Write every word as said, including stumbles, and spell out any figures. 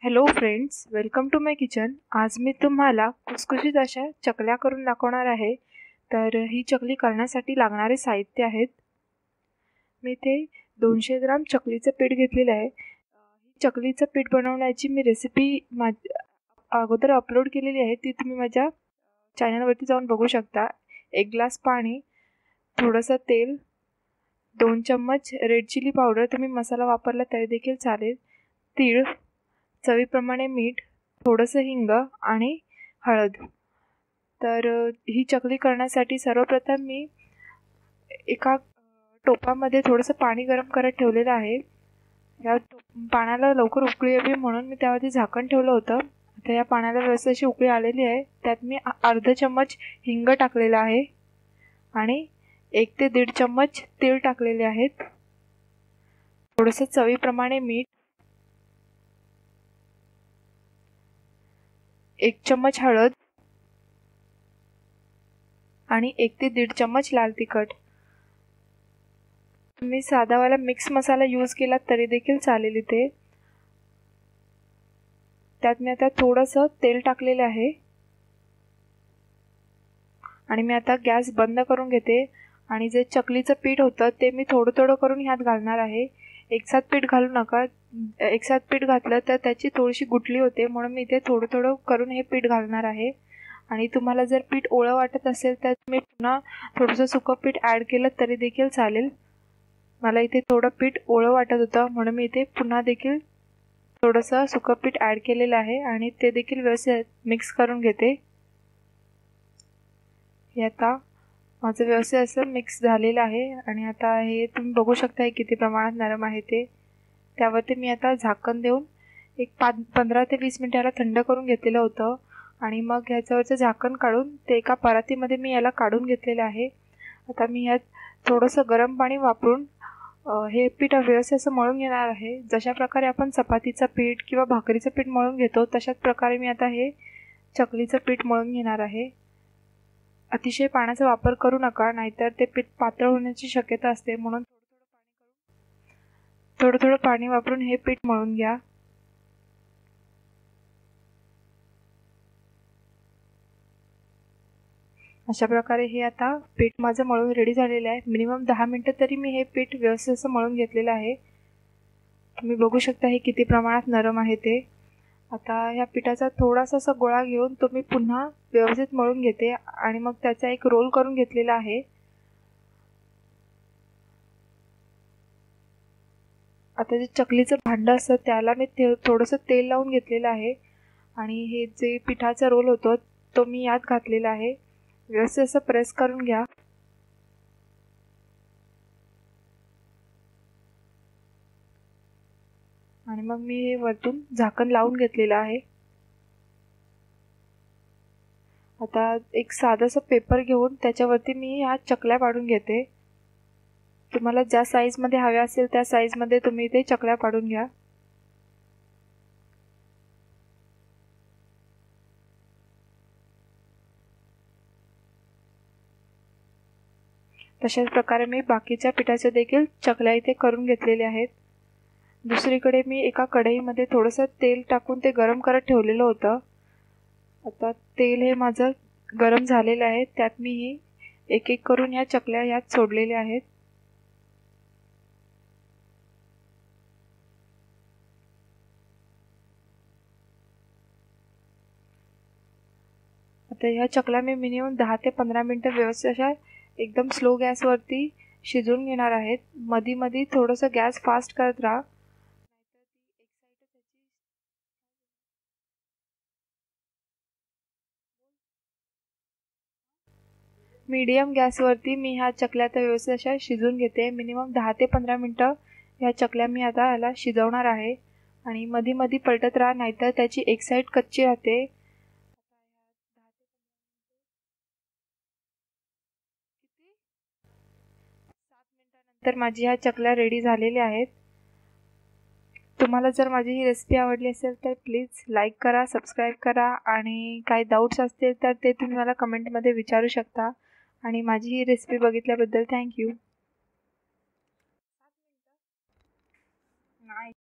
Hello friends, welcome to my kitchen. आज मी तुम्हाला खुसखुशीत अशा चकल्या करून दाखवणार आहे. तर ही चकली करण्यासाठी लागणारे साहित्य आहेत. मी इथे दोनशे ग्राम चकलीचं पीठ घेतलेलं आहे. ही चकलीचं पीठ बनवण्याची मी रेसिपी मा अगोदर अपलोड केलेली आहे, ती तुम्ही माझ्या चॅनलवरती जाऊन बघू शकता. एक ग्लास पाणी, थोडंसं तेल, दोन चम्मच रेड चिली पावडर, तुम्ही मसाला वापरला तरी देखील चालेल, तीळ, चवीप्रमाणे मीठ, थोडंसं हिंग आणि हळद. तर ही चकली करण्यासाठी सर्वप्रथम मी एका टोपामध्ये थोडंसं पाणी गरम करत ठेवलेलं आहे. या पाण्याला लवकर उकळी यावी म्हणून मी त्यावरती झाकण ठेवलं होतं. आता या पाण्याला व्यवस्थित अशी उकळी आलेली आहे. त्यात मी अर्धा चम्मच हिंग टाकलेला आहे आणि एक ते दीड चम्मच तीळ टाकलेले आहेत. थोडंसं चवीप्रमाणे मीठ, एक चम्मच हळद आणि एक ते दीड चम्मच लाल तिखट. तुम्ही साधावाला मिक्स मसाला यूज केला तरी देखील चालेल. इथे त्यात मी आता थोडंसं तेल टाकलेलं आहे आणि मी आता गॅस बंद करून घेते आणि जे चकलीचं पीठ होतं ते मी थोडं थोडं करून ह्यात घालणार आहे. एकसाथ पीठ घालू नका. एकसाथ पीठ घातलं तर त्याची थोडीशी गुठली होते, म्हणून मी इथे थोडं थोडं करून हे पीठ घालणार आहे. आणि तुम्हाला जर पीठ ओलं वाटत असेल तर तुम्ही पुन्हा थोडंसं सुकं पीठ ॲड केलं तरी देखील चालेल. मला इथे थोडं पीठ ओलं वाटत होतं, म्हणून मी इथे पुन्हा देखील थोडंसं सुकं पीठ ॲड केलेलं आहे आणि ते देखील व्यवस्थित मिक्स करून घेते. हे आता माझं व्यवस्थित असं मिक्स झालेलं आहे आणि आता हे तुम्ही बघू शकता हे किती प्रमाणात नरम आहे ते. त्यावरती मी आता झाकण देऊन एक पाच पंधरा ते वीस मिनिटाला थंड करून घेतलेलं होतं आणि मग ह्याच्यावरचं झाकण काढून ते एका परातीमध्ये मी याला काढून घेतलेलं आहे. आता मी यात थोडंसं गरम पाणी वापरून हे पीठ व्यवस्थित असं मळून घेणार आहे. जशा प्रकारे आपण चपातीचं पीठ किंवा भाकरीचं पीठ मळून घेतो तशाच प्रकारे मी आता हे चकलीचं पीठ मळून घेणार आहे. अतिशय पाण्याचा वापर करू नका, नाहीतर ते पीठ पातळ होण्याची शक्यता असते, म्हणून थोडं थोडं पाणी वापरून हे पीठ मळून घ्या. अशा प्रकारे हे आता पीठ माझं मळून रेडी झालेलं आहे. मिनिमम दहा मिनटं तरी मी हे पीठ व्यवस्थित असं मळून घेतलेलं आहे. तुम्ही बघू शकता हे किती प्रमाणात नरम आहे ते. आता ह्या पिठाचा थोडासा असा गोळा घेऊन तो मी पुन्हा व्यवस्थित मळून घेते आणि मग त्याचा एक रोल करून घेतलेला आहे. आता जे चकलीचं भांडं असतं त्याला मी ते थोडंसं तेल लावून घेतलेलं आहे आणि हे जे पिठाचा रोल होतो तो मी यात घातलेला आहे. व्यवस्थित असं प्रेस करून घ्या. आणि मग मी हे वरतून झाकण लावून घेतलेलं आहे. आता एक साधंसं पेपर घेऊन त्याच्यावरती मी ह्या चकल्या पाडून घेते. तुम्हाला ज्या साईजमध्ये हव्या असेल त्या साईजमध्ये तुम्ही ते चकल्या पाडून घ्या. तशाच प्रकारे मी बाकीच्या पिठाच्या देखील चकल्या इथे करून घेतलेल्या आहेत. दुसरीकडे मी एका कढईमध्ये थोडंसं तेल टाकून ते गरम करत ठेवलेलं होतं. आता तेल हे माझं गरम झालेलं आहे. त्यात मी ही एक एक करून ह्या चकल्या यात सोडलेल्या आहेत. आता ह्या चकल्या मी मिनिमम दहा ते पंधरा मिनटं व्यवस्थित अशा एकदम स्लो गॅसवरती शिजवून घेणार आहेत. मधी मधी थोडंसं गॅस फास्ट करत राहा. मीडियम गॅसवरती मी ह्या चकल्या आता व्यवस्थित अशा शिजवून घेते. मिनिमम दहा ते पंधरा मिनटं ह्या चकल्या मी आता ह्याला शिजवणार आहे आणि मधी मधी पलटत राहा, नाहीतर त्याची एक साईड कच्ची राहते. सात मिनिटानंतर माझी ह्या चकल्या रेडी झालेल्या आहेत. तुम्हाला जर माझी ही रेसिपी आवडली असेल तर प्लीज लाईक करा, सबस्क्राईब करा आणि काही डाऊट्स असतील तर ते तुम्ही मला कमेंटमध्ये विचारू शकता. आणि माझी ही रेसिपी बघितल्याबद्दल थँक्यू.